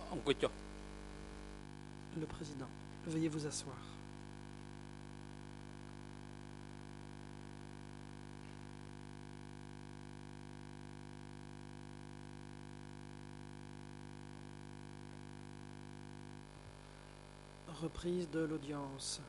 Ông Kích cho. Le président, veuillez vous asseoir. Reprise de l'audience.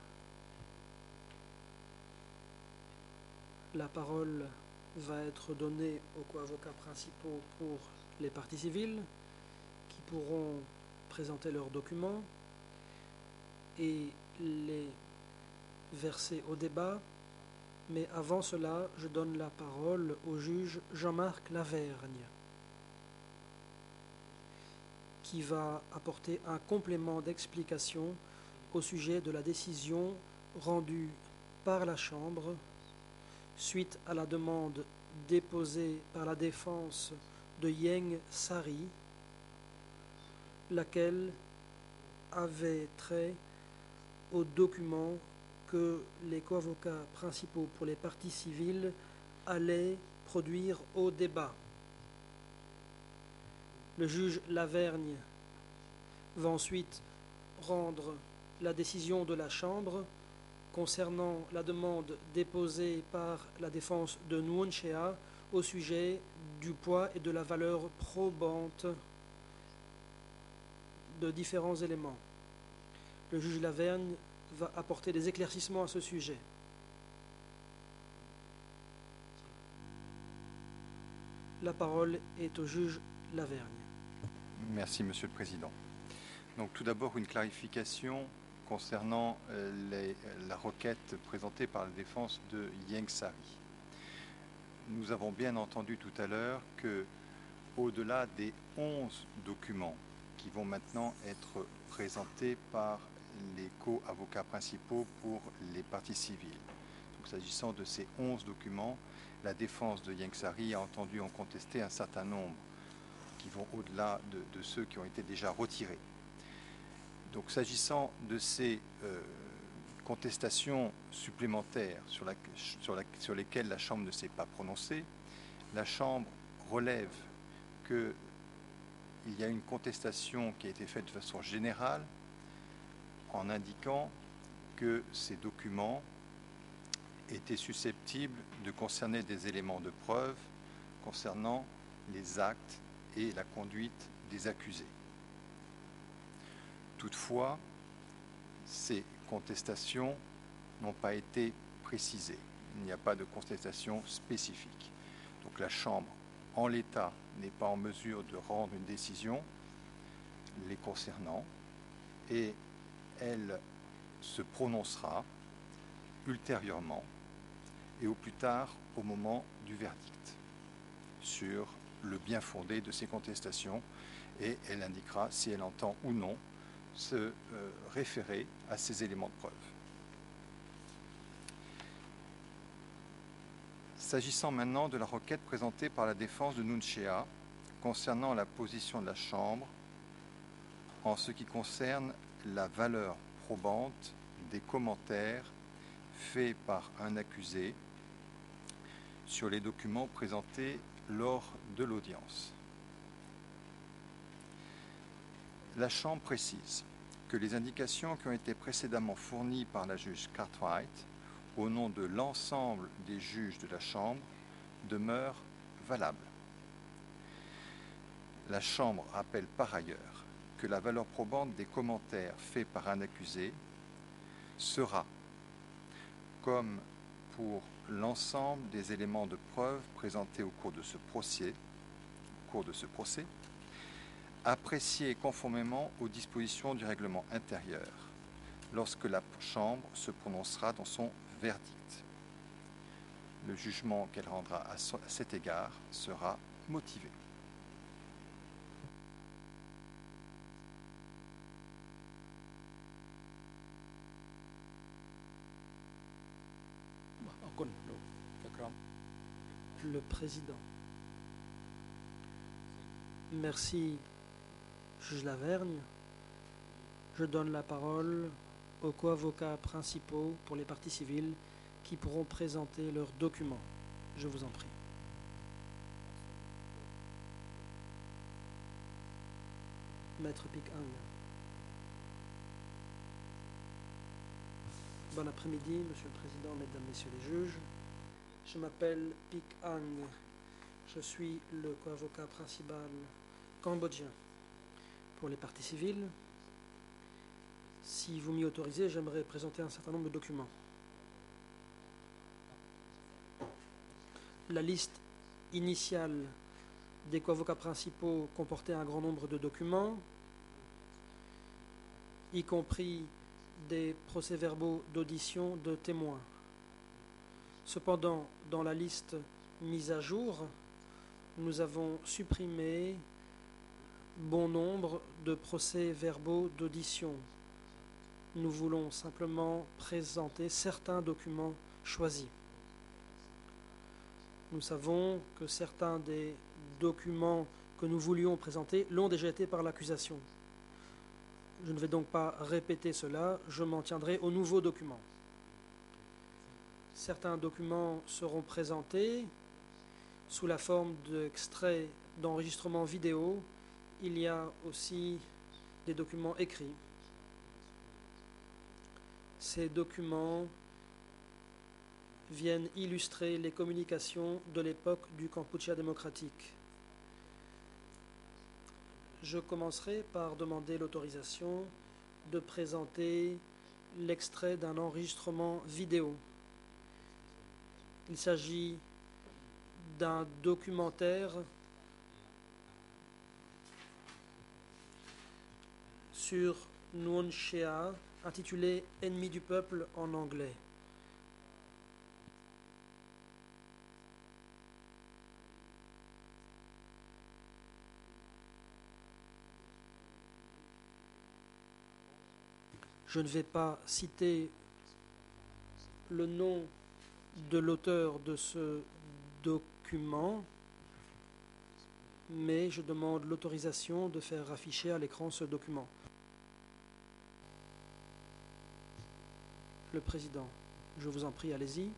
La parole va être donnée aux co-avocats principaux pour les parties civiles qui pourront présenter leurs documents et les verser au débat. Mais avant cela, je donne la parole au juge Jean-Marc Lavergne qui va apporter un complément d'explication au sujet de la décision rendue par la Chambre suite à la demande déposée par la défense de Ieng Sary, laquelle avait trait aux documents que les co-avocats principaux pour les parties civiles allaient produire au débat. Le juge Lavergne va ensuite rendre la décision de la Chambre concernant la demande déposée par la défense de Nguyen Chea au sujet du poids et de la valeur probante de différents éléments. Le juge Lavergne va apporter des éclaircissements à ce sujet. La parole est au juge Lavergne. Merci, Monsieur le Président. Donc, tout d'abord, une clarification concernant la requête présentée par la défense de Ieng Sary. Nous avons bien entendu tout à l'heure que, au-delà des 11 documents qui vont maintenant être présentés par les co-avocats principaux pour les parties civiles. Donc, s'agissant de ces 11 documents, la défense de Ieng Sary a entendu en contester un certain nombre qui vont au-delà de ceux qui ont été déjà retirés. Donc, s'agissant de ces contestations supplémentaires sur lesquelles la Chambre ne s'est pas prononcée, la Chambre relève qu'il y a une contestation qui a été faite de façon générale en indiquant que ces documents étaient susceptibles de concerner des éléments de preuve concernant les actes et la conduite des accusés. Toutefois, ces contestations n'ont pas été précisées. Il n'y a pas de contestation spécifique. Donc la Chambre, en l'état, n'est pas en mesure de rendre une décision les concernant et elle se prononcera ultérieurement et au plus tard au moment du verdict sur le bien fondé de ces contestations et elle indiquera si elle entend ou non se référer à ces éléments de preuve. S'agissant maintenant de la requête présentée par la défense de Nguyen Chea concernant la position de la Chambre en ce qui concerne la valeur probante des commentaires faits par un accusé sur les documents présentés lors de l'audience. La Chambre précise que les indications qui ont été précédemment fournies par la juge Cartwright au nom de l'ensemble des juges de la Chambre demeurent valables. La Chambre rappelle par ailleurs que la valeur probante des commentaires faits par un accusé sera, comme pour l'ensemble des éléments de preuve présentés au cours de ce procès, apprécié conformément aux dispositions du règlement intérieur lorsque la Chambre se prononcera dans son verdict. Le jugement qu'elle rendra à cet égard sera motivé. Le président. Merci, juge Lavergne. Je donne la parole aux co-avocats principaux pour les parties civiles qui pourront présenter leurs documents. Je vous en prie. Maître Pic Ang. Bon après-midi, Monsieur le Président, Mesdames, Messieurs les juges. Je m'appelle Pic Ang. Je suis le co-avocat principal cambodgien pour les parties civiles. Si vous m'y autorisez, j'aimerais présenter un certain nombre de documents. La liste initiale des co-avocats principaux comportait un grand nombre de documents, y compris des procès-verbaux d'audition de témoins. Cependant, dans la liste mise à jour, nous avons supprimé bon nombre de procès-verbaux d'audition. Nous voulons simplement présenter certains documents choisis. Nous savons que certains des documents que nous voulions présenter l'ont déjà été par l'accusation. Je ne vais donc pas répéter cela, je m'en tiendrai aux nouveaux documents. Certains documents seront présentés sous la forme d'extraits d'enregistrement vidéo. Il y a aussi des documents écrits. Ces documents viennent illustrer les communications de l'époque du Kampuchea démocratique. Je commencerai par demander l'autorisation de présenter l'extrait d'un enregistrement vidéo. Il s'agit d'un documentaire sur Nuon Chea intitulé « Ennemi du peuple » en anglais. Je ne vais pas citer le nom de l'auteur de ce document, mais je demande l'autorisation de faire afficher à l'écran ce document. Le Président, je vous en prie, allez-y.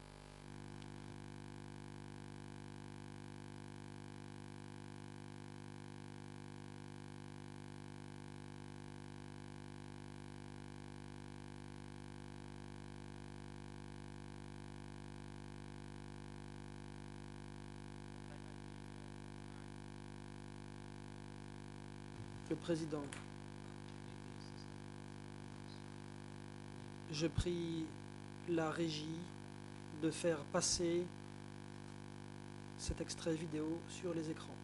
Le Président, je prie la régie de faire passer cet extrait vidéo sur les écrans.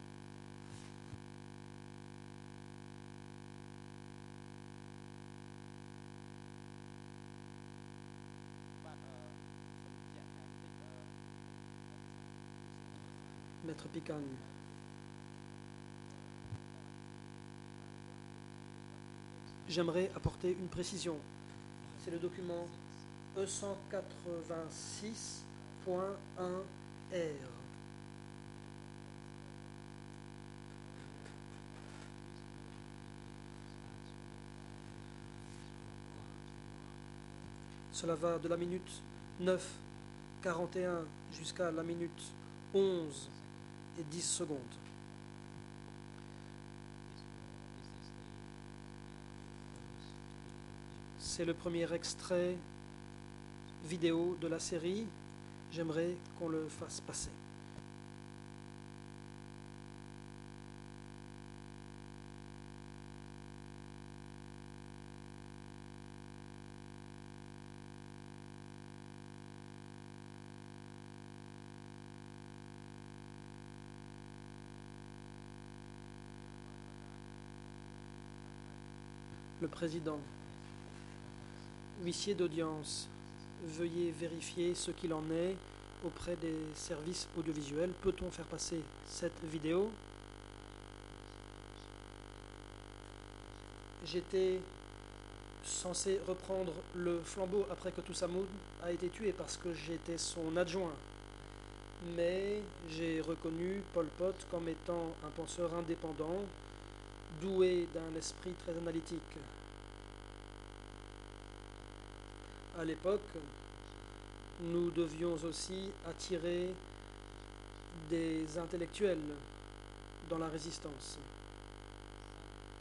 Maître Pic Ang. J'aimerais apporter une précision. C'est le document E186.1R. Cela va de la minute 9:41 jusqu'à la minute 11:10. C'est le premier extrait vidéo de la série. J'aimerais qu'on le fasse passer. Le Président. Huissier d'audience, veuillez vérifier ce qu'il en est auprès des services audiovisuels. Peut-on faire passer cette vidéo? J'étais censé reprendre le flambeau après que Toussamoun a été tué parce que j'étais son adjoint. Mais j'ai reconnu Pol Pot comme étant un penseur indépendant, doué d'un esprit très analytique. À l'époque, nous devions aussi attirer des intellectuels dans la résistance.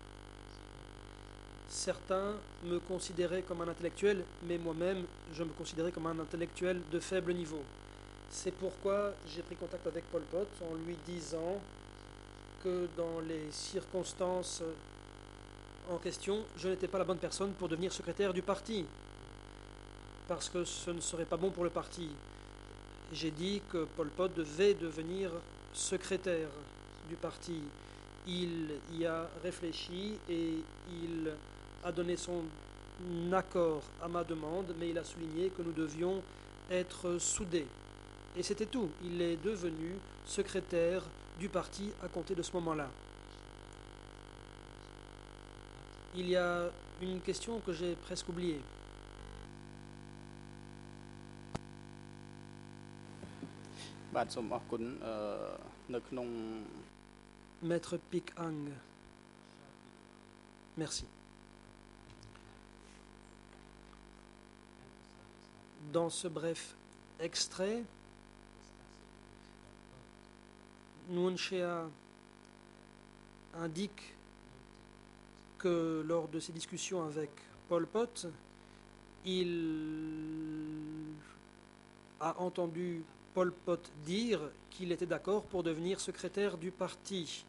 Certains me considéraient comme un intellectuel, mais moi-même, je me considérais comme un intellectuel de faible niveau. C'est pourquoi j'ai pris contact avec Pol Pot en lui disant que dans les circonstances en question, je n'étais pas la bonne personne pour devenir secrétaire du parti, parce que ce ne serait pas bon pour le parti. J'ai dit que Pol Pot devait devenir secrétaire du parti. Il y a réfléchi et il a donné son accord à ma demande, mais il a souligné que nous devions être soudés. Et c'était tout. Il est devenu secrétaire du parti à compter de ce moment-là. Il y a une question que j'ai presque oubliée. Maître Pic Ang. Merci. Dans ce bref extrait, Nguyen Shea indique que lors de ses discussions avec Pol Pot, il a entendu Pol Pot dire qu'il était d'accord pour devenir secrétaire du parti.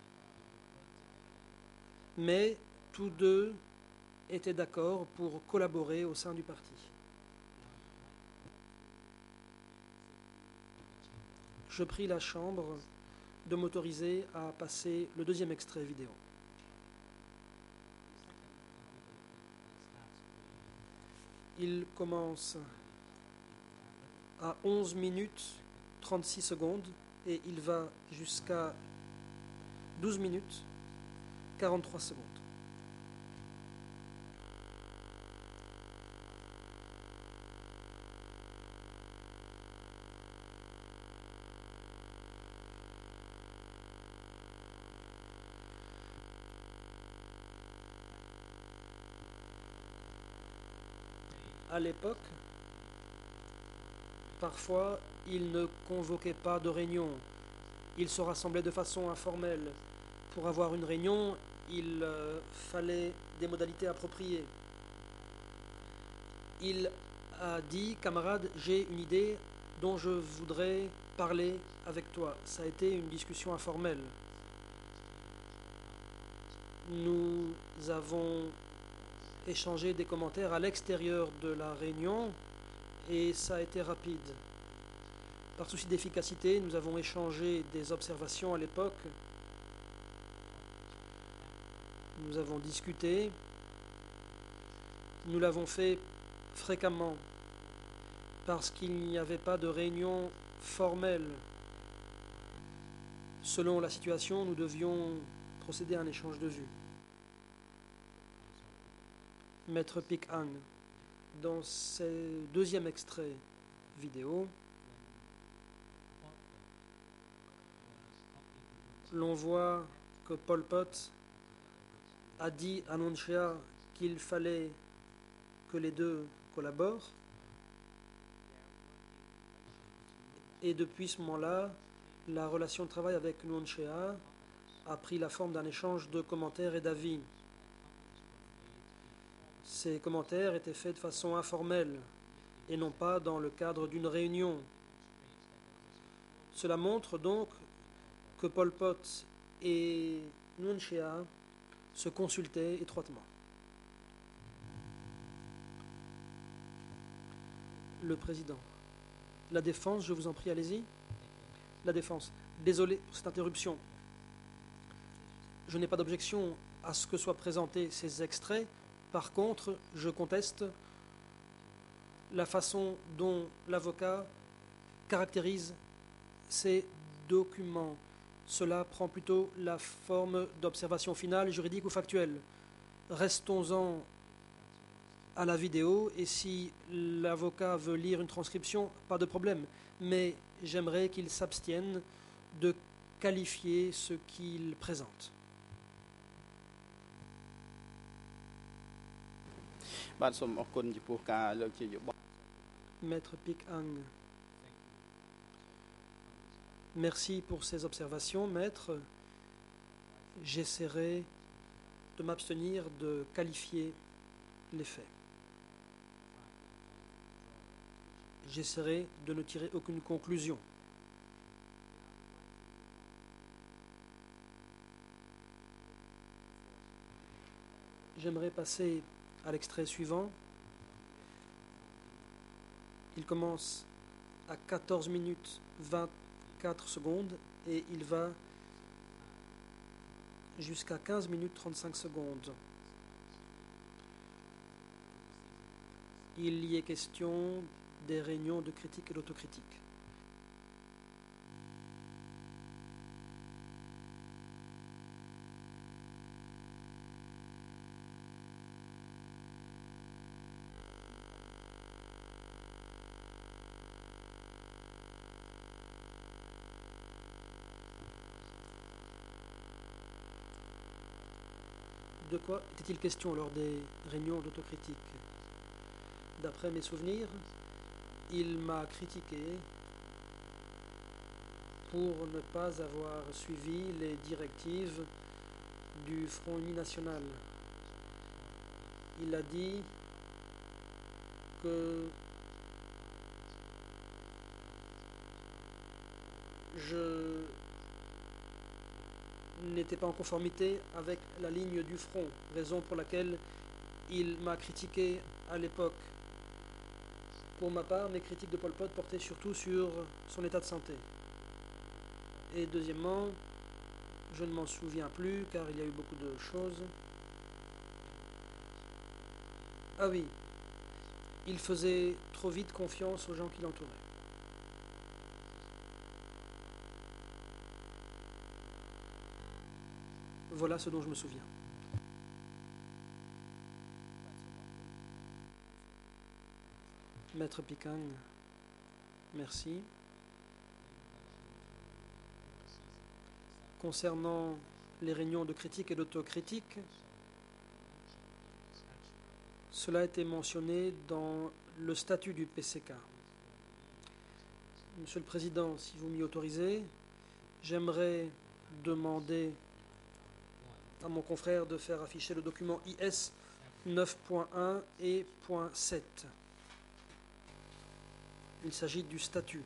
Mais tous deux étaient d'accord pour collaborer au sein du parti. Je prie la Chambre de m'autoriser à passer le deuxième extrait vidéo. Il commence à 11 minutes 36 secondes et il va jusqu'à 12 minutes 43 secondes. À l'époque, parfois, il ne convoquait pas de réunion. Il se rassemblait de façon informelle. Pour avoir une réunion, il fallait des modalités appropriées. Il a dit, camarade, j'ai une idée dont je voudrais parler avec toi. Ça a été une discussion informelle. Nous avons échangé des commentaires à l'extérieur de la réunion et ça a été rapide. Par souci d'efficacité, nous avons échangé des observations à l'époque. Nous avons discuté. Nous l'avons fait fréquemment parce qu'il n'y avait pas de réunion formelle. Selon la situation, nous devions procéder à un échange de vues. Maître Pic Ang, dans ce deuxième extrait vidéo, l'on voit que Pol Pot a dit à Nguyen Shea qu'il fallait que les deux collaborent. Et depuis ce moment-là, la relation de travail avec Nguyen Shea a pris la forme d'un échange de commentaires et d'avis. Ces commentaires étaient faits de façon informelle et non pas dans le cadre d'une réunion. Cela montre donc que Pol Pot et Nguyen Shea se consultaient étroitement. Le président. La défense, je vous en prie, allez-y. La défense. Désolé pour cette interruption. Je n'ai pas d'objection à ce que soient présentés ces extraits. Par contre, je conteste la façon dont l'avocat caractérise ces documents. Cela prend plutôt la forme d'observation finale, juridique ou factuelle. Restons-en à la vidéo et si l'avocat veut lire une transcription, pas de problème. Mais j'aimerais qu'il s'abstienne de qualifier ce qu'il présente. Maître Pic Ang. Merci pour ces observations, maître. J'essaierai de m'abstenir de qualifier les faits. J'essaierai de ne tirer aucune conclusion. J'aimerais passer à l'extrait suivant. Il commence à 14 minutes 24 secondes et il va jusqu'à 15 minutes 35 secondes. Il y est question des réunions de critique et d'autocritique. De quoi était-il question lors des réunions d'autocritique? D'après mes souvenirs, il m'a critiqué pour ne pas avoir suivi les directives du Front Uni National. Il a dit que je n'était pas en conformité avec la ligne du front, raison pour laquelle il m'a critiqué à l'époque. Pour ma part, mes critiques de Pol Pot portaient surtout sur son état de santé. Et deuxièmement, je ne m'en souviens plus car il y a eu beaucoup de choses. Ah oui, il faisait trop vite confiance aux gens qui l'entouraient. Voilà ce dont je me souviens. Maître Pikang, merci. Concernant les réunions de critique et d'autocritique, cela a été mentionné dans le statut du PCK. Monsieur le Président, si vous m'y autorisez, j'aimerais demander à mon confrère de faire afficher le document IS 9.1 et .7. Il s'agit du statut.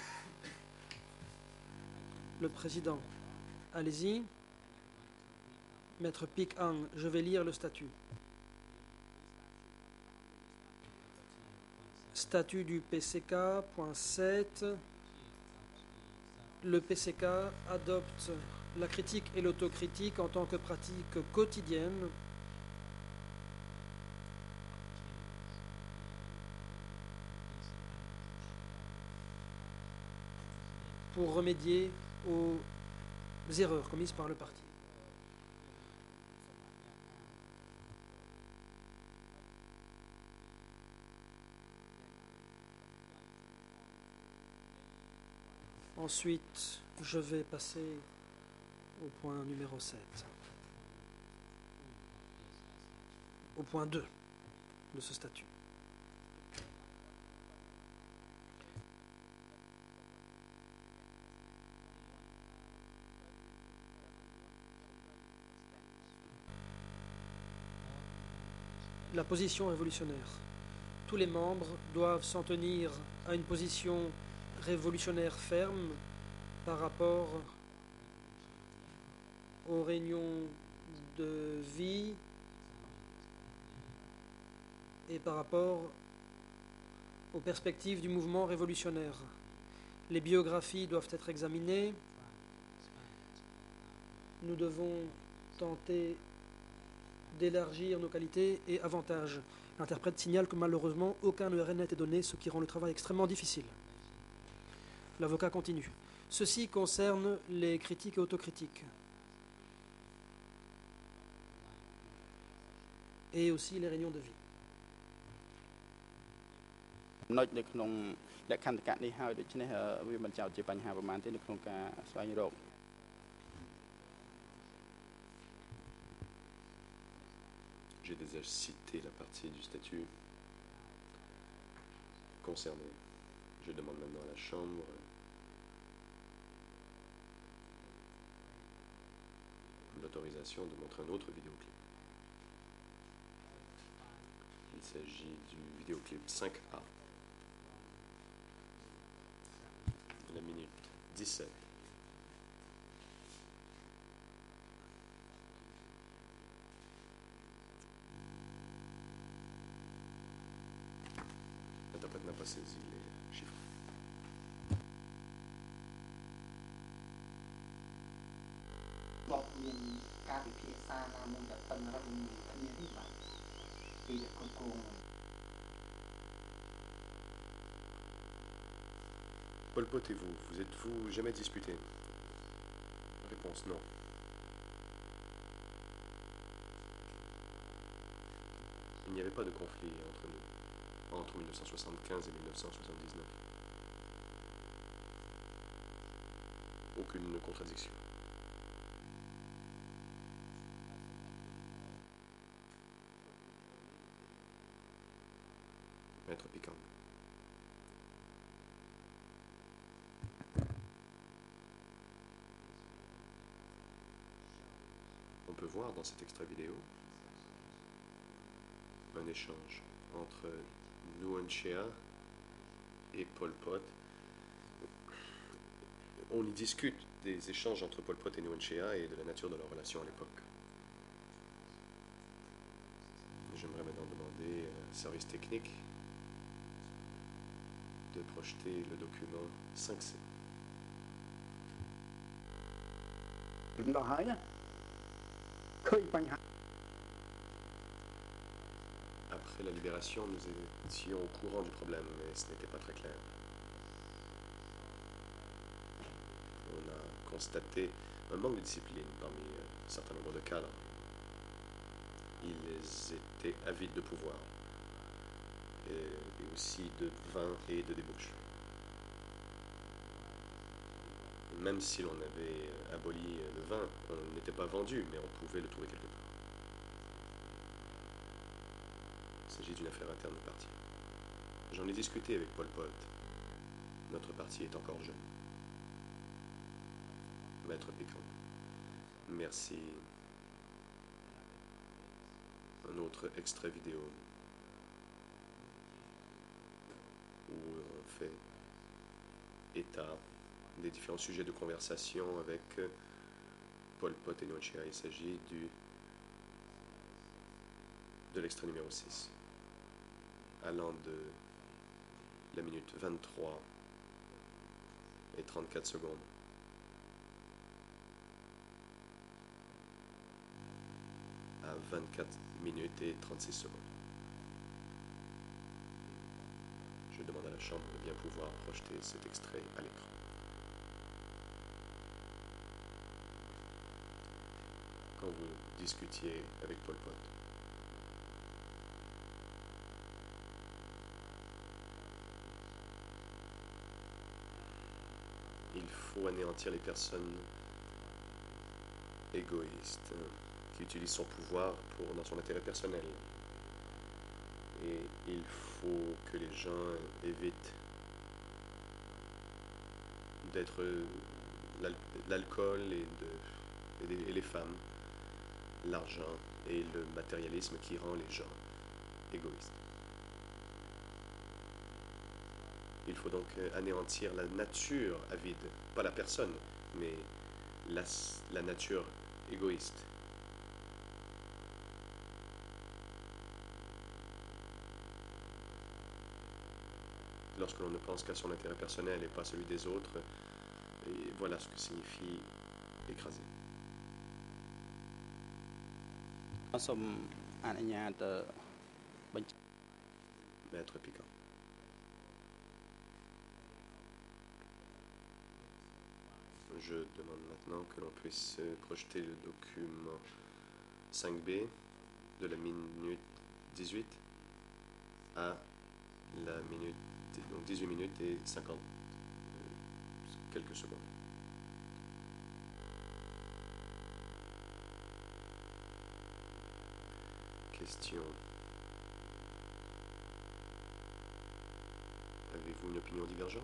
Le Président, allez-y. Maître Pikang, je vais lire le statut. Statut du PCK, .7. Le PCK adopte la critique et l'autocritique en tant que pratique quotidienne pour remédier aux erreurs commises par le parti. Ensuite, je vais passer au point numéro 7. Au point 2 de ce statut. La position révolutionnaire. Tous les membres doivent s'en tenir à une position révolutionnaire ferme par rapport aux réunions de vie et par rapport aux perspectives du mouvement révolutionnaire. Les biographies doivent être examinées. Nous devons tenter d'élargir nos qualités et avantages. L'interprète signale que malheureusement aucun ERN n'a été donné, ce qui rend le travail extrêmement difficile. L'avocat continue. Ceci concerne les critiques et autocritiques. Et aussi les réunions de vie. J'ai déjà cité la partie du statut concernée. Je demande maintenant à la Chambre l'autorisation de montrer un autre vidéoclip. s'agit du vidéoclip 5A. La minute 17. L'interprète n'a pas saisi les chiffres. Pol Pot et vous êtes-vous jamais disputé? Réponse non. Il n'y avait pas de conflit entre nous, entre 1975 et 1979. Aucune contradiction. Maître Pikang. On peut voir dans cet extrait vidéo un échange entre Nuon Chea et Pol Pot. On y discute des échanges entre Pol Pot et Nuon Chea et de la nature de leur relation à l'époque. J'aimerais maintenant demander au service technique de projeter le document 5C. Après la libération, nous étions au courant du problème, mais ce n'était pas très clair. On a constaté un manque de discipline parmi un certain nombre de cadres. Ils étaient avides de pouvoir, et aussi de vin et de débauche. Même si l'on avait aboli le vin, on n'était pas vendu, mais on pouvait le trouver quelque part. Il s'agit d'une affaire interne du parti. J'en ai discuté avec Pol Pot. Notre parti est encore jeune. Maître Pikang. Merci. Un autre extrait vidéo où on fait état des différents sujets de conversation avec Pol Pot et Nuon Chea. Il s'agit de l'extrait numéro 6, allant de la minute 23 et 34 secondes à 24 minutes et 36 secondes. Je demande à la Chambre de bien pouvoir projeter cet extrait à l'écran. Quand vous discutiez avec Pol Pot, il faut anéantir les personnes égoïstes qui utilisent son pouvoir dans son intérêt personnel. Et il faut que les gens évitent d'être l'alcool et les femmes, l'argent et le matérialisme qui rend les gens égoïstes. Il faut donc anéantir la nature avide, pas la personne, mais la nature égoïste. Lorsque l'on ne pense qu'à son intérêt personnel et pas celui des autres, et voilà ce que signifie écraser. Maître Pikang. Je demande maintenant que l'on puisse projeter le document 5B de la minute 18 à la minute, donc 18 minutes et 50 quelques secondes. Question. Avez-vous une opinion divergente?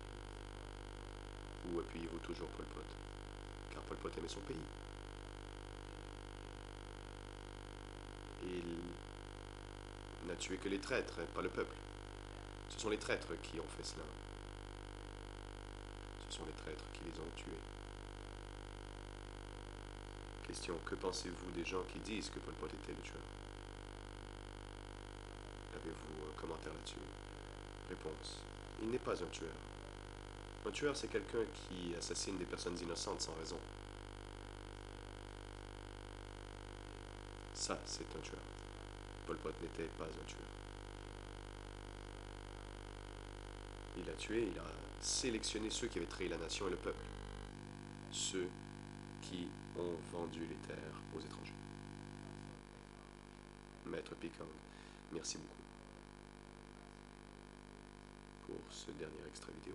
Ou appuyez-vous toujours Pol Pot? Car Pol Pot aimait son pays. Il n'a tué que les traîtres, pas le peuple. Ce sont les traîtres qui ont fait cela. Ce sont les traîtres qui les ont tués. Question, que pensez-vous des gens qui disent que Pol Pot était le tueur? Avez-vous un commentaire là-dessus? Réponse, il n'est pas un tueur. Un tueur, c'est quelqu'un qui assassine des personnes innocentes sans raison. Ça, c'est un tueur. Pol Pot n'était pas un tueur. Il a tué, il a sélectionné ceux qui avaient trahi la nation et le peuple. Ceux qui ont vendu les terres aux étrangers. Maître Pikang, merci beaucoup pour ce dernier extrait vidéo.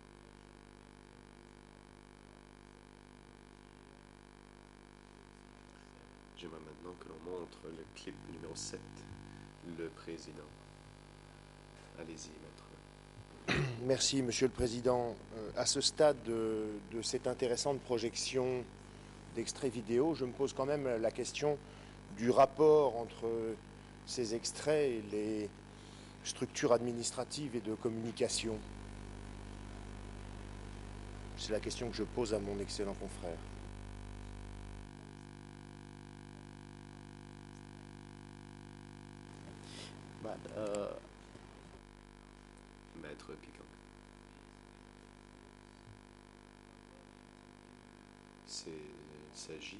J'aimerais maintenant que l'on montre le clip numéro 7, le président. Allez-y, maître. Merci, Monsieur le Président. À ce stade de cette intéressante projection d'extraits vidéo, je me pose quand même la question du rapport entre ces extraits et les structures administratives et de communication. C'est la question que je pose à mon excellent confrère. Maître Pikang. Il s'agit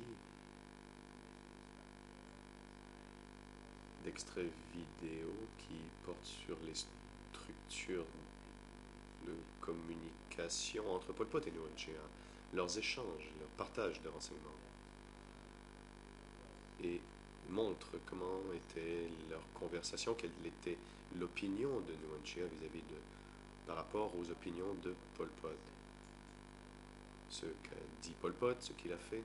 d'extraits vidéo qui portent sur les structures de communication entre Pol Pot et Nuon Chea, leurs échanges, leur partage de renseignements, et montrent comment était leur conversation, quelle était l'opinion de Nuon Chea vis-à-vis de, par rapport aux opinions de Pol Pot. Ce qu'a dit Pol Pot, ce qu'il a fait.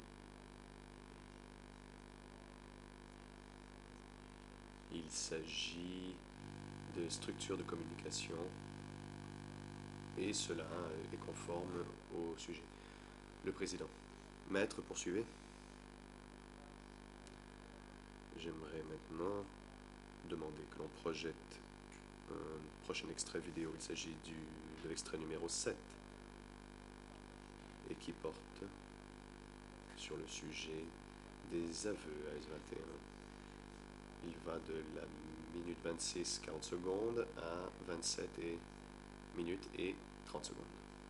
Il s'agit de structures de communication et cela est conforme au sujet. Le président. Maître, poursuivez. J'aimerais maintenant demander que l'on projette un prochain extrait vidéo. Il s'agit de l'extrait numéro 7 et qui porte sur le sujet des aveux à S21. Il va de la minute 26, 40 secondes à 27 minutes et 30 secondes.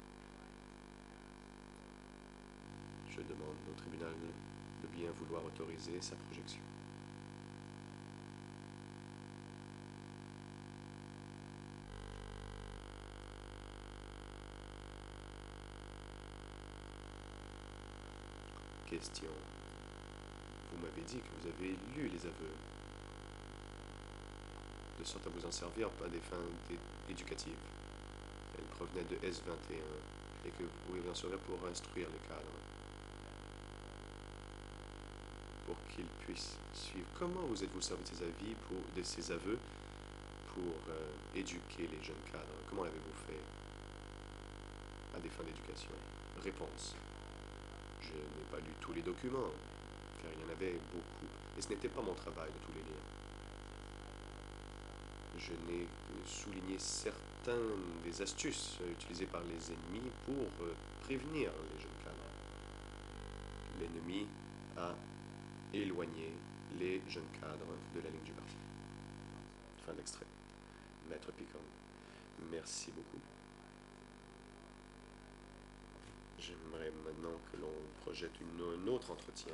Je demande au tribunal de bien vouloir autoriser sa projection. Question. Vous m'avez dit que vous avez lu les aveux, de sorte à vous en servir à des fins éducatives. Elles provenaient de S21 et que vous pouvez vous en servir pour instruire les cadres, pour qu'ils puissent suivre. Comment vous êtes-vous servi de ces aveux pour éduquer les jeunes cadres? Comment l'avez-vous fait à des fins d'éducation? Réponse. Je n'ai pas lu tous les documents, car il y en avait beaucoup, et ce n'était pas mon travail de tous les lire. Je n'ai souligné certaines des astuces utilisées par les ennemis pour prévenir les jeunes cadres. L'ennemi a éloigné les jeunes cadres de la ligne du parti. Fin d'extrait. Maître Pikang, merci beaucoup. J'aimerais maintenant que l'on projette un autre entretien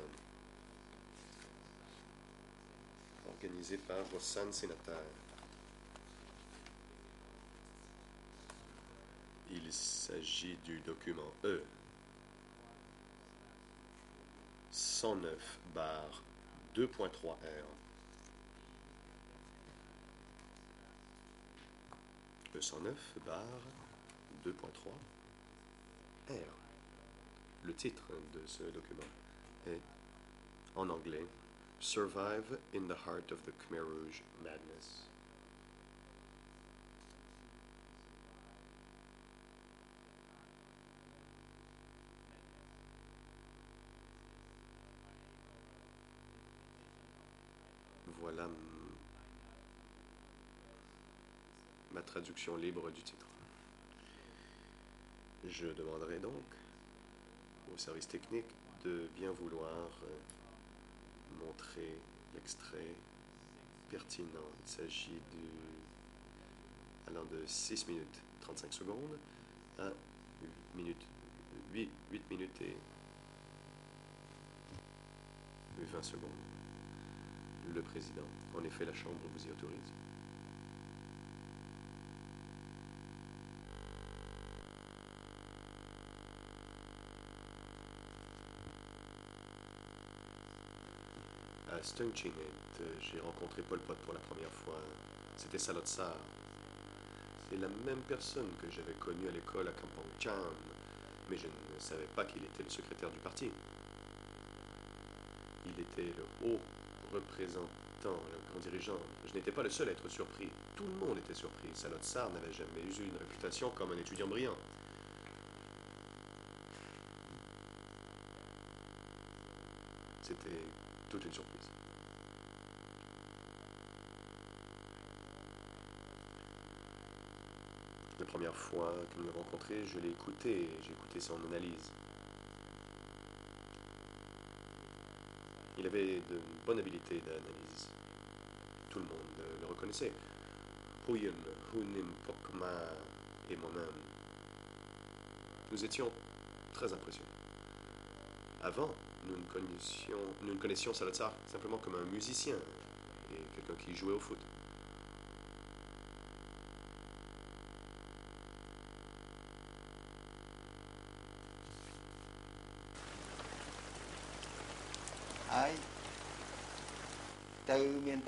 organisé par Rosanne Sénateur. Il s'agit du document E 109/2.3R. E 109/2.3R. Le titre de ce document est, en anglais, Survive in the Heart of the Khmer Rouge Madness. Voilà ma traduction libre du titre. Je demanderai donc au service technique de bien vouloir montrer l'extrait pertinent. Il s'agit allant de 6 minutes 35 secondes à 8 minutes et 20 secondes. Le président. En effet, la Chambre vous y autorise. À Stung-Ching, j'ai rencontré Pol Pot pour la première fois. C'était Sa Lot Sar. C'est la même personne que j'avais connue à l'école à Kampong Cham, mais je ne savais pas qu'il était le secrétaire du parti. Il était le haut représentant, le grand dirigeant. Je n'étais pas le seul à être surpris. Tout le monde était surpris. Sa Lot Sar n'avait jamais eu une réputation comme un étudiant brillant. C'était toute une surprise. La première fois que nous l'avons rencontré, je l'ai écouté, j'ai écouté son analyse. Il avait de bonnes habiletés d'analyse. Tout le monde le reconnaissait. Huyen, Hunim Pokma et moi-même. Nous étions très impressionnés. Avant, nous ne connaissions Sa Lot Sar simplement comme un musicien et quelqu'un qui jouait au foot. À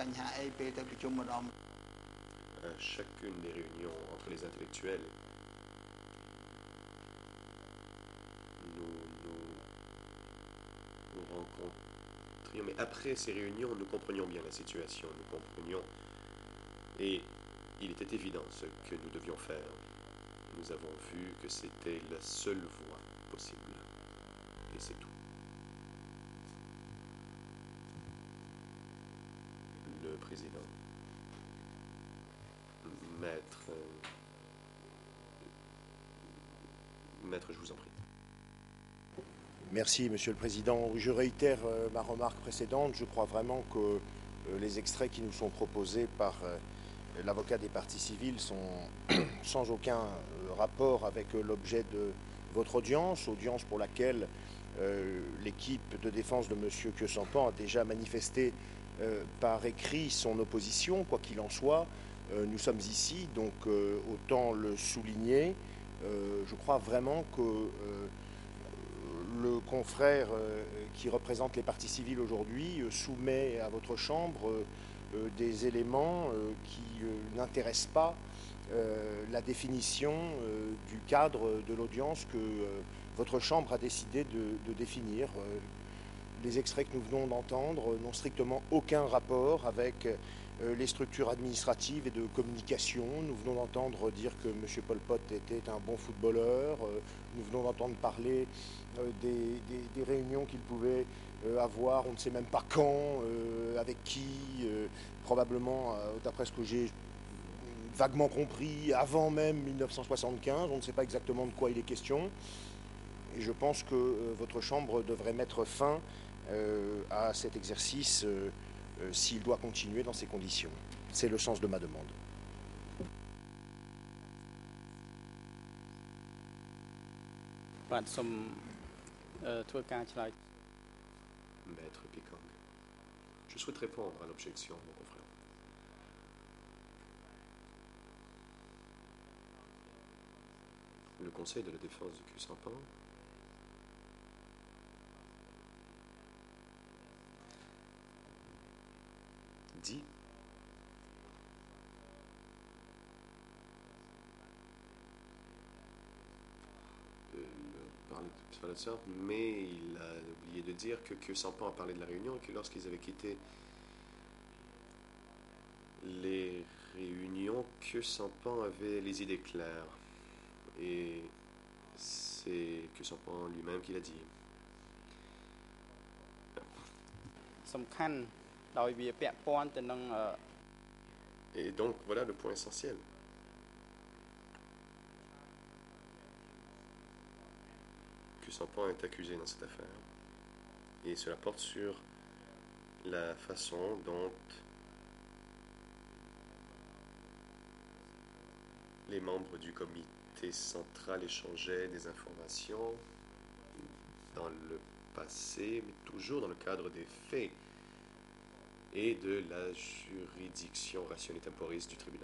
chacune des réunions entre les intellectuels, nous rencontrions, mais après ces réunions, nous comprenions bien la situation, nous comprenions, et il était évident ce que nous devions faire. Nous avons vu que c'était la seule voie possible, et c'est tout. Le président. Maître, je vous en prie. Merci, Monsieur le Président. Je réitère ma remarque précédente. Je crois vraiment que les extraits qui nous sont proposés par l'avocat des parties civiles sont sans aucun rapport avec l'objet de votre audience pour laquelle l'équipe de défense de M. Khieu Samphan a déjà manifesté par écrit son opposition, quoi qu'il en soit. Nous sommes ici, donc autant le souligner. Je crois vraiment que le confrère qui représente les parties civiles aujourd'hui soumet à votre Chambre des éléments qui n'intéressent pas la définition du cadre de l'audience que votre Chambre a décidé de définir. Les extraits que nous venons d'entendre n'ont strictement aucun rapport avec les structures administratives et de communication. Nous venons d'entendre dire que M. Pol Pot était un bon footballeur. Nous venons d'entendre parler des réunions qu'il pouvait avoir, on ne sait même pas quand, avec qui, probablement, d'après ce que j'ai vaguement compris, avant même 1975. On ne sait pas exactement de quoi il est question. Et je pense que votre Chambre devrait mettre fin à cet exercice s'il doit continuer dans ces conditions. C'est le sens de ma demande. Maître Pikong, je souhaite répondre à l'objection de mon confrère. Le Conseil de la défense du Khieu Samphan dit parler de ça, mais il a oublié de dire que Khieu Samphan a parlé de la réunion et que lorsqu'ils avaient quitté les réunions, Khieu Samphan avait les idées claires. Et c'est Khieu Samphan lui-même qui l'a dit. Et donc, voilà le point essentiel. Sampan est accusé dans cette affaire. Et cela porte sur la façon dont les membres du comité central échangeaient des informations dans le passé, mais toujours dans le cadre des faits et de la juridiction rationnelle temporis du tribunal.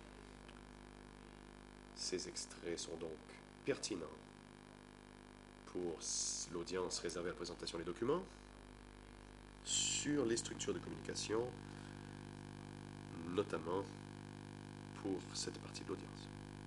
Ces extraits sont donc pertinents pour l'audience réservée à la présentation des documents sur les structures de communication, notamment pour cette partie de l'audience.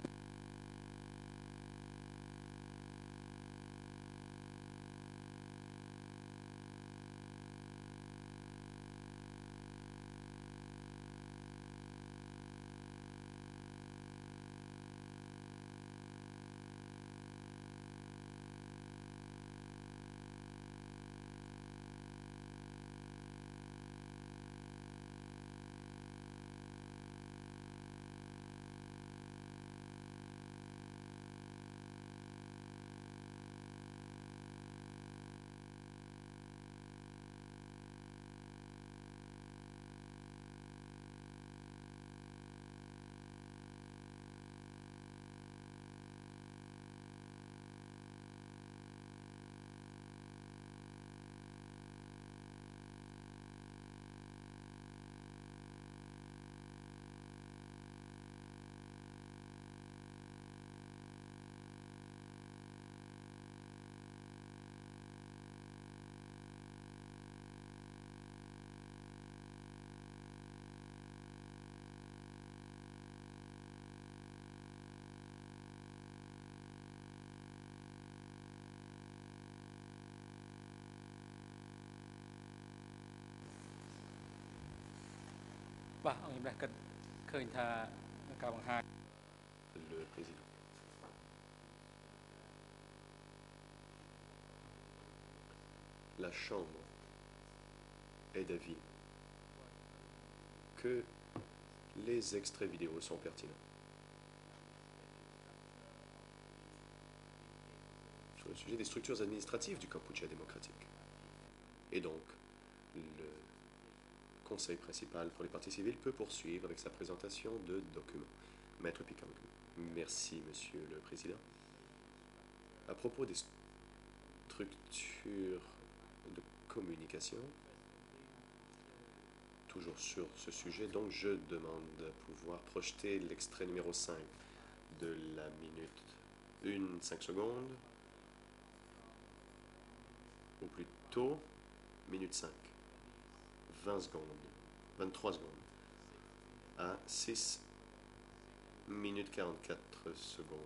Le président. La Chambre est d'avis que les extraits vidéo sont pertinents. Sur le sujet des structures administratives du Kampuchea démocratique. Et donc, le conseil principal pour les parties civiles peut poursuivre avec sa présentation de documents. Maître Pikang. Merci, Monsieur le Président. À propos des structures de communication, toujours sur ce sujet, donc je demande de pouvoir projeter l'extrait numéro 5 de la minute 5 secondes, ou plutôt minute 5, 20 secondes, 23 secondes, à 6 minutes 44 secondes.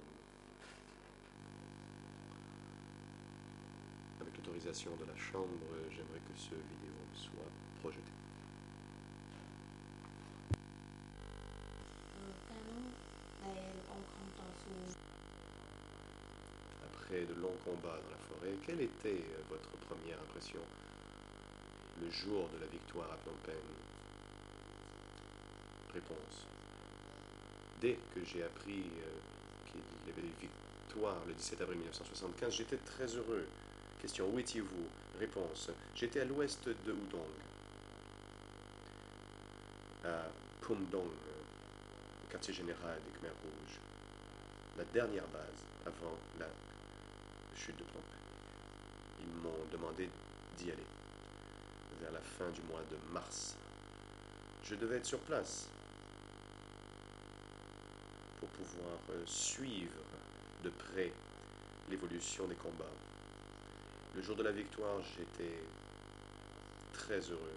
Avec l'autorisation de la Chambre, j'aimerais que ce vidéo soit projeté. Après de longs combats dans la forêt, quelle était votre première impression le jour de la victoire à Phnom Penh? Réponse. Dès que j'ai appris qu'il y avait une victoire le 17 avril 1975, j'étais très heureux. Question, où étiez-vous? Réponse. J'étais à l'ouest de Udong, à Pumdong, au quartier général des Khmers Rouges, la dernière base avant la chute de Phnom Penh. Ils m'ont demandé d'y aller vers la fin du mois de mars. Je devais être sur place pour pouvoir suivre de près l'évolution des combats. Le jour de la victoire, j'étais très heureux.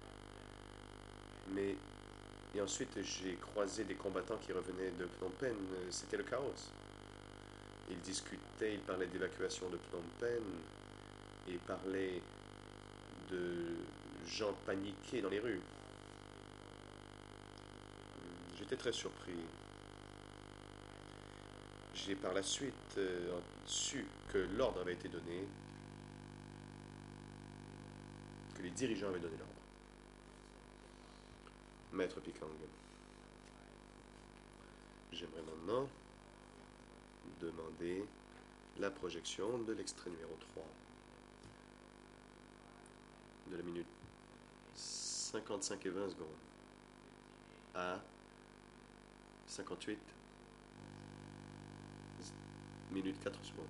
Et ensuite, j'ai croisé des combattants qui revenaient de Phnom Penh. C'était le chaos. Ils discutaient, ils parlaient d'évacuation de Phnom Penh et parlaient de gens paniqués dans les rues. J'étais très surpris. J'ai par la suite su que l'ordre avait été donné, que les dirigeants avaient donné l'ordre. Maître Pikang, j'aimerais maintenant demander la projection de l'extrait numéro 3 de la minute 55 et 20 secondes à 58 minutes 4 secondes.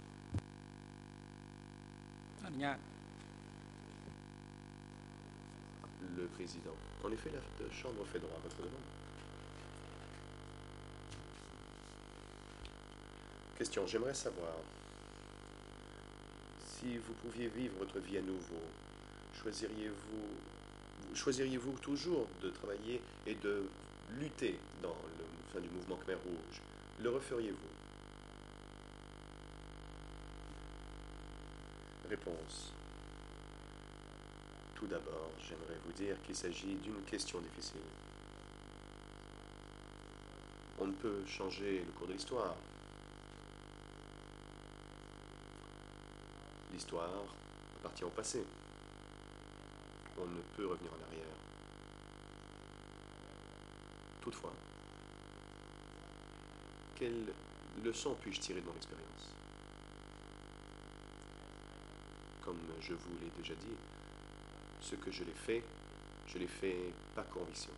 Le président. En effet, la Chambre fait droit à votre demande. Question. J'aimerais savoir si vous pouviez vivre votre vie à nouveau. Choisiriez-vous toujours de travailler et de lutter dans le sein du mouvement Khmer Rouge? Le referiez-vous? Réponse. Tout d'abord, j'aimerais vous dire qu'il s'agit d'une question difficile. On ne peut changer le cours de l'histoire. L'histoire appartient au passé. On ne peut revenir en arrière. Toutefois, quelle leçon puis-je tirer de mon expérience? Comme je vous l'ai déjà dit, ce que je l'ai fait par conviction.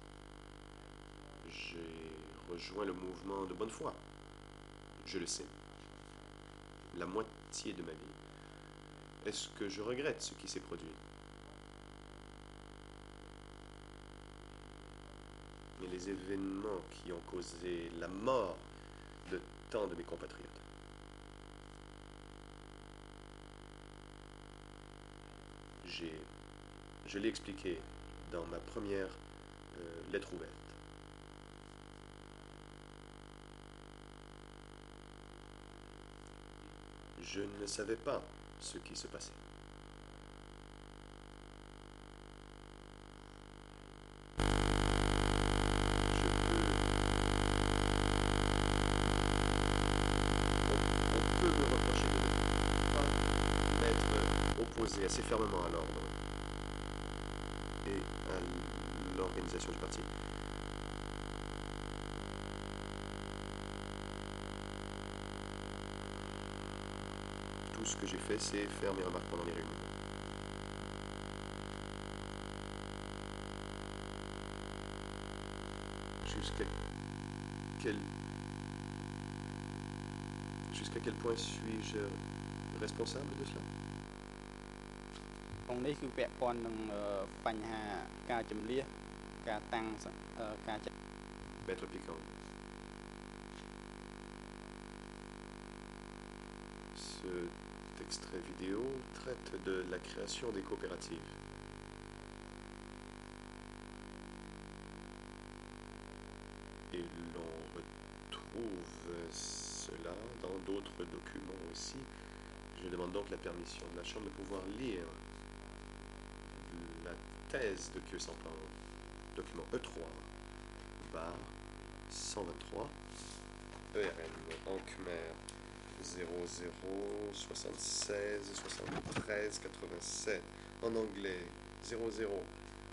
J'ai rejoint le mouvement de bonne foi. Je le sais. La moitié de ma vie. Est-ce que je regrette ce qui s'est produit? Mais les événements qui ont causé la mort de tant de mes compatriotes. Je l'ai expliqué dans ma première lettre ouverte. Je ne savais pas ce qui se passait. On peut me reprocher de ne pas m'être opposé assez fermement à l'ordre et à l'organisation du parti. Tout ce que j'ai fait, c'est faire mes remarques pendant les réunions. Jusqu'à quel point suis-je responsable de cela? Maître Piquant. Cet extrait vidéo traite de la création des coopératives. Et l'on retrouve cela dans d'autres documents aussi. Je demande donc la permission de la Chambre de pouvoir lire la thèse de Khieu Samphan, document E3, bar 123, ERN, en Khmer 00 76 73 87, en anglais 00.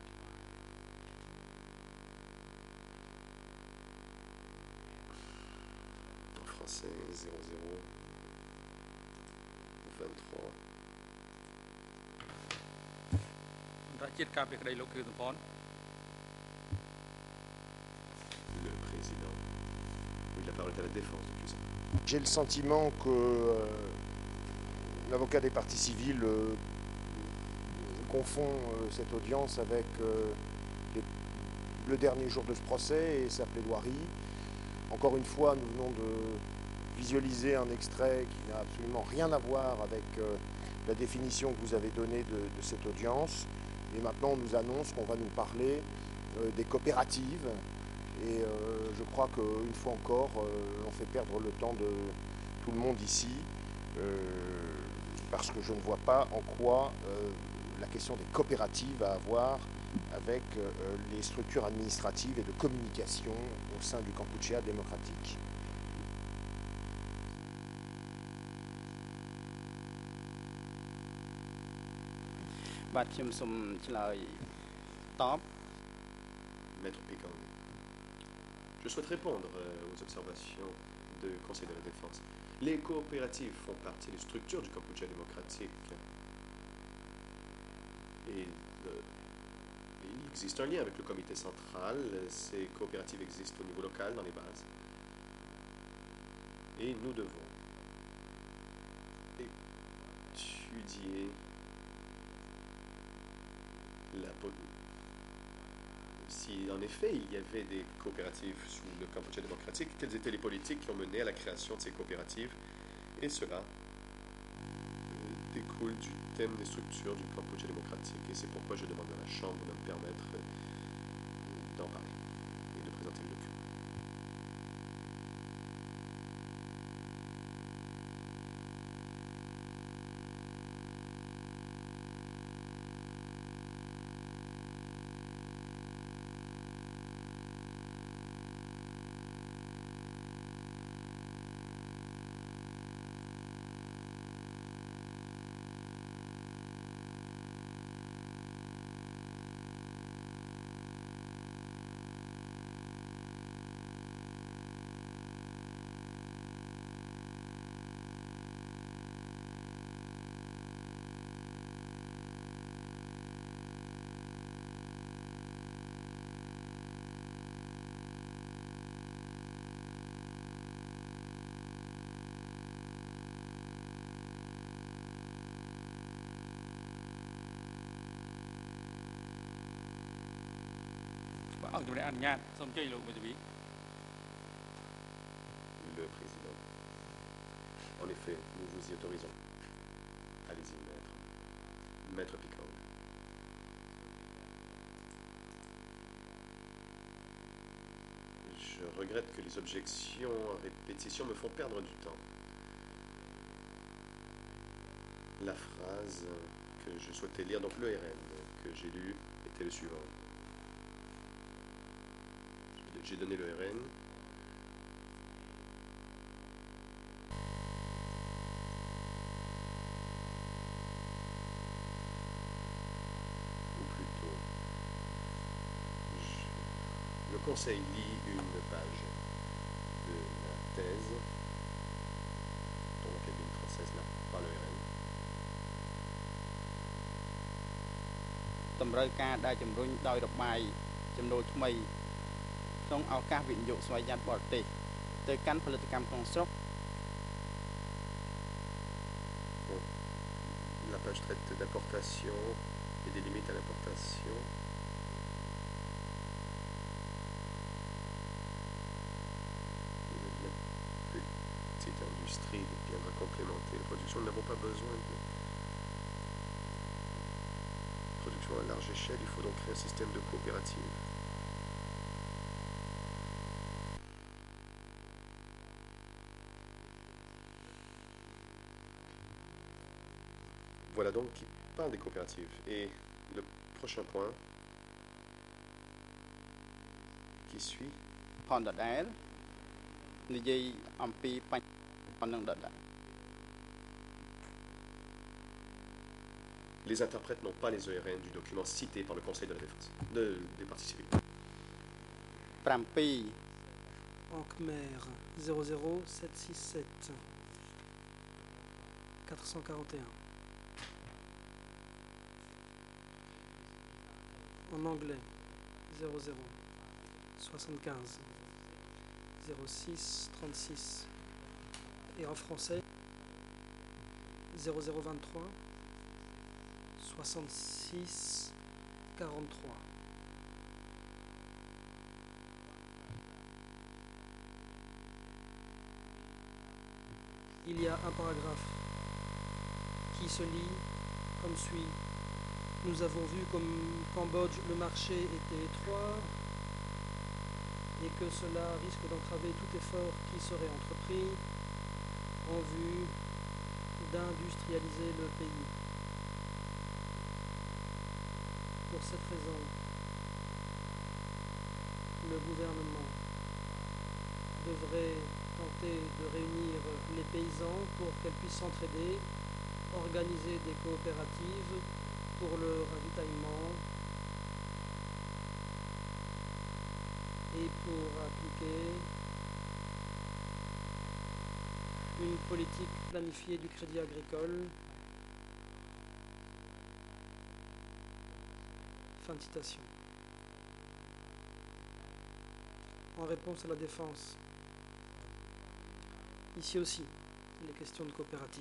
En français 00 23. Le président. Oui, la parole est à la défense de Khieu Samphan. J'ai le sentiment que l'avocat des parties civiles confond cette audience avec le dernier jour de ce procès et sa plaidoirie. Encore une fois, nous venons de visualiser un extrait qui n'a absolument rien à voir avec la définition que vous avez donnée de cette audience. Et maintenant, on nous annonce qu'on va nous parler des coopératives. Et je crois qu'une fois encore, on fait perdre le temps de tout le monde ici, parce que je ne vois pas en quoi la question des coopératives a à voir avec les structures administratives et de communication au sein du Kampuchea démocratique. Maître Piquant. Je souhaite répondre aux observations du Conseil de la Défense. Les coopératives font partie des structures du Kampuchea démocratique. Et il existe un lien avec le comité central. Ces coopératives existent au niveau local, dans les bases. Et nous devons étudier si en effet il y avait des coopératives sous le Kampuchea démocratique, quelles étaient les politiques qui ont mené à la création de ces coopératives. Et cela découle du thème des structures du Kampuchea démocratique. Et c'est pourquoi je demande à la Chambre de me permettre d'en parler et de présenter le document. Le président. En effet, nous vous y autorisons. Allez-y, maître. Maître Picard. Je regrette que les objections à répétition me font perdre du temps. La phrase que je souhaitais lire, donc le RN que j'ai lu, était le suivant. J'ai donné le RN. Ou plutôt, le Conseil lit une page de la thèse dont la cabine française n'a pas le RN. តម្រូវការដែលជំរុញដោយរបាយចំណូលថ្មីក្នុងឱកាសវិនិយោគស្វ័យយ័តបរទេសទៅកាន់ផលិតកម្មក្នុងស្រុក La page traite d'importation et des limites à l'importation. La petite industrie viendra complémenter la production. Nous n'avons pas besoin de production à large échelle. Il faut donc créer un système de coopérative. Voilà donc qui parle des coopératives. Et le prochain point qui suit. Les interprètes n'ont pas les ERN du document cité par le Conseil de la Défense, des parties civiles. En Khmer 00767 441. En anglais 00 75 06 36 et en français 0023 66 43. Il y a un paragraphe qui se lit comme suit. Nous avons vu qu'au Cambodge, le marché était étroit et que cela risque d'entraver tout effort qui serait entrepris en vue d'industrialiser le pays. Pour cette raison, le gouvernement devrait tenter de réunir les paysans pour qu'elles puissent s'entraider, organiser des coopératives pour le ravitaillement et pour appliquer une politique planifiée du crédit agricole. Fin de citation. En réponse à la défense, ici aussi, les questions de coopérative.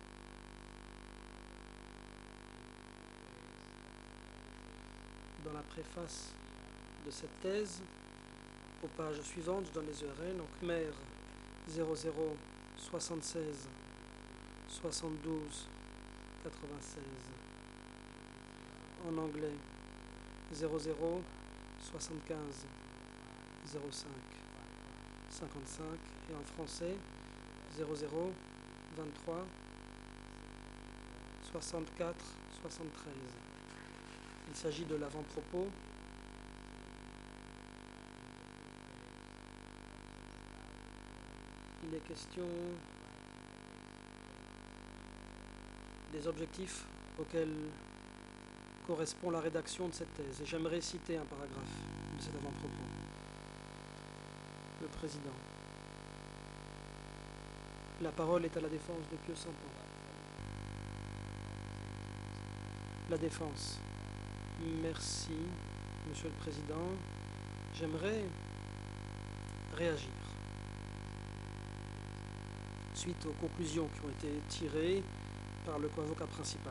Dans la préface de cette thèse, aux pages suivantes, je donne les URL, donc MER 00 76 72 96. En anglais 00 75 05 55 et en français 00 23 64 73. Il s'agit de l'avant-propos il est question des objectifs auxquels correspond la rédaction de cette thèse. Et j'aimerais citer un paragraphe de cet avant-propos. Le président. La parole est à la défense de Pieux Sampan. La défense. Merci, Monsieur le Président. J'aimerais réagir suite aux conclusions qui ont été tirées par le co-avocat principal.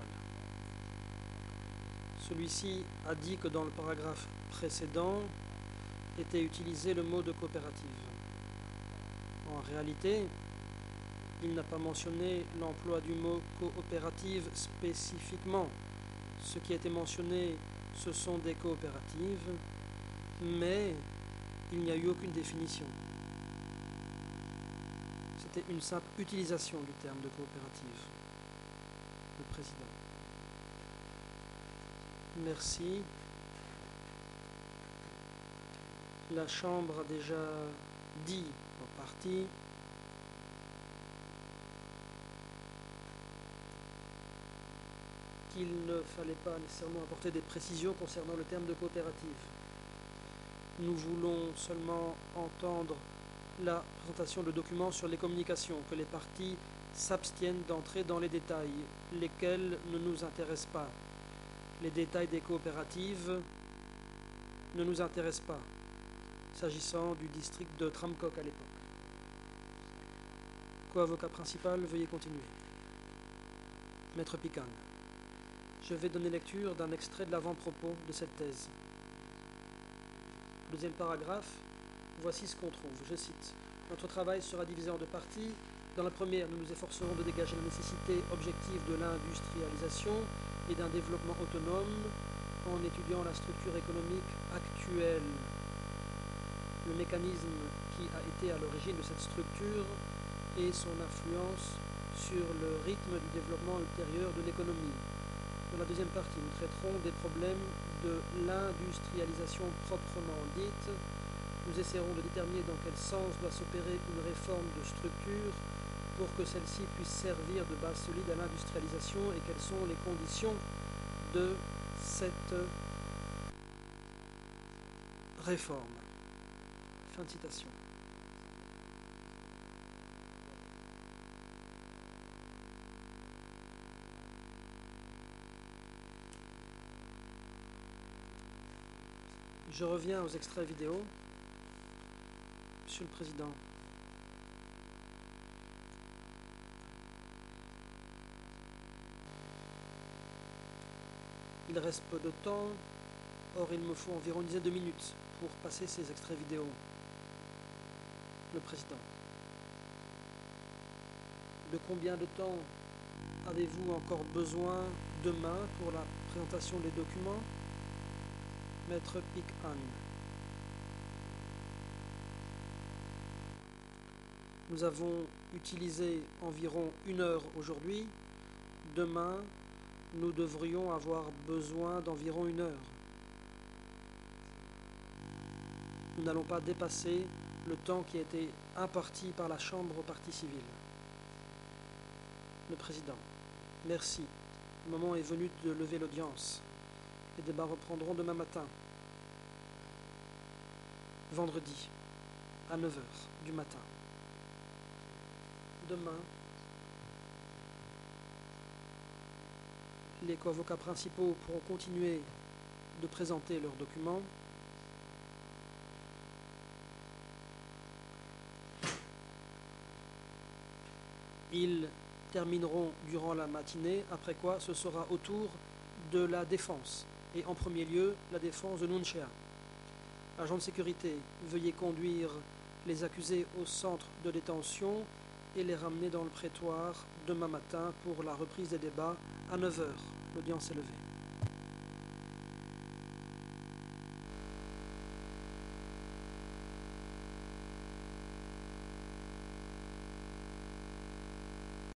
Celui-ci a dit que dans le paragraphe précédent était utilisé le mot de coopérative. En réalité, il n'a pas mentionné l'emploi du mot coopérative spécifiquement. Ce qui a été mentionné, ce sont des coopératives, mais il n'y a eu aucune définition. C'était une simple utilisation du terme de coopérative. Le président. Merci. La Chambre a déjà dit en partie qu'il ne fallait pas nécessairement apporter des précisions concernant le terme de coopérative. Nous voulons seulement entendre la présentation de documents sur les communications, que les parties s'abstiennent d'entrer dans les détails, lesquels ne nous intéressent pas. Les détails des coopératives ne nous intéressent pas, s'agissant du district de Tramcock à l'époque. Co-avocat principal, veuillez continuer. Maître Pican, je vais donner lecture d'un extrait de l'avant-propos de cette thèse. Deuxième paragraphe, voici ce qu'on trouve, je cite. Notre travail sera divisé en deux parties. Dans la première, nous nous efforcerons de dégager la nécessité objective de l'industrialisation et d'un développement autonome en étudiant la structure économique actuelle, le mécanisme qui a été à l'origine de cette structure et son influence sur le rythme du développement ultérieur de l'économie. Dans la deuxième partie, nous traiterons des problèmes de l'industrialisation proprement dite. Nous essaierons de déterminer dans quel sens doit s'opérer une réforme de structure pour que celle-ci puisse servir de base solide à l'industrialisation et quelles sont les conditions de cette réforme. Fin de citation. Je reviens aux extraits vidéo. Monsieur le Président. Il reste peu de temps, or il me faut environ une dizaine de minutes pour passer ces extraits vidéo. Le Président. De combien de temps avez-vous encore besoin demain pour la présentation des documents? Maître Pican. Nous avons utilisé environ 1 heure aujourd'hui. Demain, nous devrions avoir besoin d'environ 1 heure. Nous n'allons pas dépasser le temps qui a été imparti par la Chambre aux parties civiles. Le Président. Merci. Le moment est venu de lever l'audience. Les débats reprendront demain matin, vendredi, à 9 h du matin. Demain, les co-avocats principaux pourront continuer de présenter leurs documents. Ils termineront durant la matinée, après quoi ce sera au tour de la défense, et en premier lieu la défense de Nunchea. Agent de sécurité, veuillez conduire les accusés au centre de détention et les ramener dans le prétoire demain matin pour la reprise des débats à 9 h. L'audience est levée.